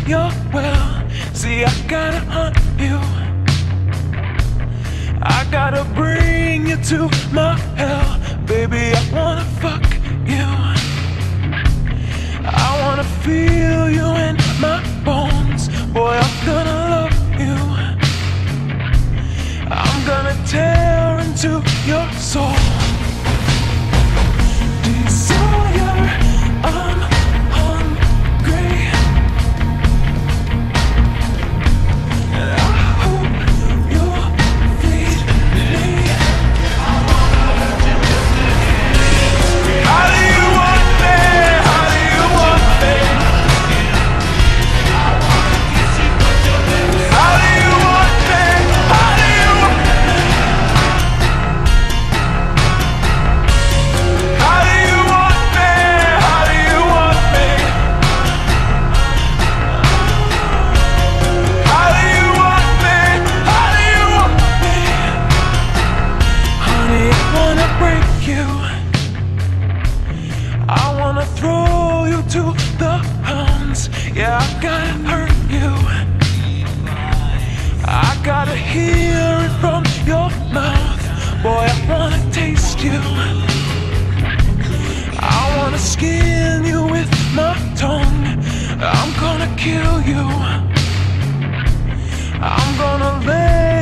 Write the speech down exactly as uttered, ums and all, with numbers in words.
your well. See, I gotta hunt you, I gotta bring you to my hell. Baby, I wanna fuck you, I wanna feel you in my bones. Boy, I'm gonna love you, I'm gonna tear into your soul. Desire, I'm hungry, and I hope you'll feed me. How do you want me? How do you want me? How do you want me? How do you want me? How do you want me? How do you want me? How do you want me? How do you want me? Honey, I wanna break you, I wanna throw you to the hounds. Yeah, I gotta hurt you, I gotta hear it from your mouth. Boy, I wanna taste you, I wanna skin you with my tongue. I'm gonna kill you, I'm gonna lay